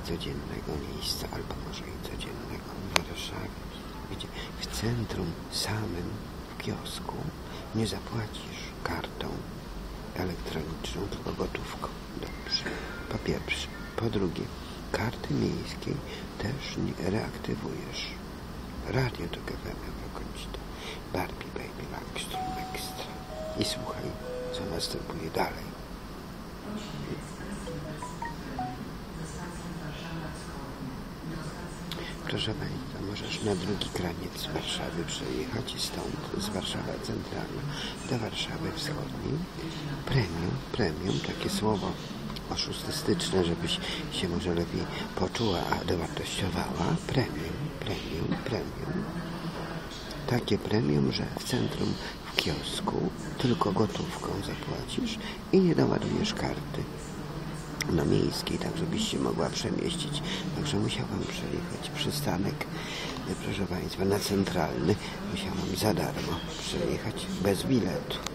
codziennego miejsca, albo może i codziennego w Warszawie, gdzie w centrum samym, w kiosku, nie zapłacisz kartą elektroniczną, tylko gotówką. Dobrze. Po pierwsze. Po drugie, karty miejskiej też nie reaktywujesz. Radio to FM wykończy to. Barbie, Baby, Langstrom, Extra. I słuchaj, co następuje dalej. Proszę Państwa, możesz na drugi kraniec Warszawy przejechać i stąd z Warszawy Centralna do Warszawy Wschodniej. Premium, takie słowo oszustystyczne, żebyś się może lepiej poczuła, a dowartościowała. Premium. Takie premium, że w centrum, w kiosku tylko gotówką zapłacisz i nie doładujesz karty na miejskiej, tak żebyś się mogła przemieścić. Także musiałam przejechać przystanek, proszę Państwa, na Centralny. Musiałam za darmo przejechać bez biletu.